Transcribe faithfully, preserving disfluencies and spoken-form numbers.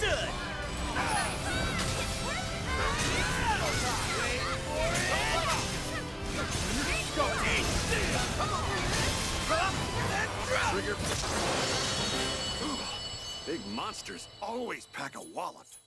Understood! Trigger. Big monsters always pack a wallop.